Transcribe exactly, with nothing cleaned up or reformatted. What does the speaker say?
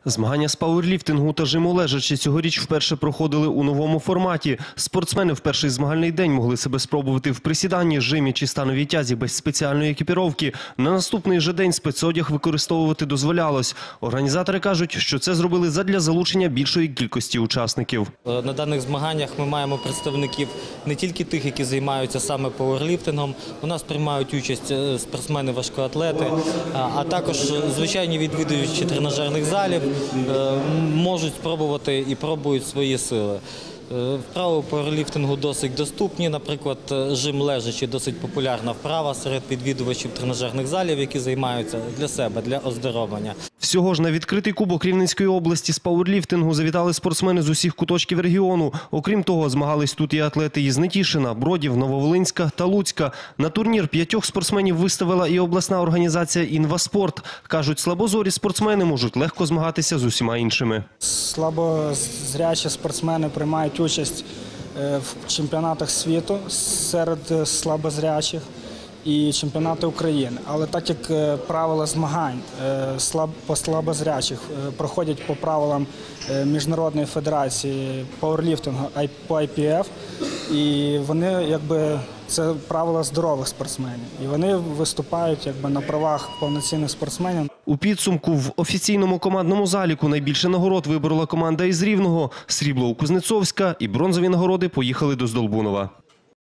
Змагання з пауерліфтингу та жиму лежачі цьогоріч вперше проходили у новому форматі. Спортсмени в перший змагальний день могли себе спробувати в присіданні, жимі чи становій тязі без спеціальної екіпіровки. На наступний же день спецодяг використовувати дозволялось. Організатори кажуть, що це зробили задля залучення більшої кількості учасників. На даних змаганнях ми маємо представників не тільки тих, які займаються саме пауерліфтингом. У нас приймають участь спортсмени-важкоатлети, а також звичайні відвідувачі тренажерних залів можуть спробувати і пробують свої сили. Вправи пауерліфтингу досить доступні, наприклад, жим лежачи досить популярна вправа серед відвідувачів тренажерних залів, які займаються для себе, для оздоровлення. Всього ж на відкритий кубок Рівненської області з пауерліфтингу завітали спортсмени з усіх куточків регіону. Окрім того, змагались тут і атлети із Нетішина, Бродів, Нововолинська та Луцька. На турнір п'ятьох спортсменів виставила і обласна організація «Інваспорт». Кажуть, слабозорі спортсмени можуть легко змагатися з усіма іншими. Слабозрячі спортсмени приймають участь в чемпіонатах світу серед слабозрячих і чемпіонати України. Але так як правила змагань по слабозрячих проходять по правилам Міжнародної федерації пауерліфтингу по ай пі еф, і вони якби це правила здорових спортсменів. І вони виступають якби на правах повноцінних спортсменів. У підсумку в офіційному командному заліку найбільше нагород виборола команда із Рівного. Срібло у Кузнецовська і бронзові нагороди поїхали до Здолбунова.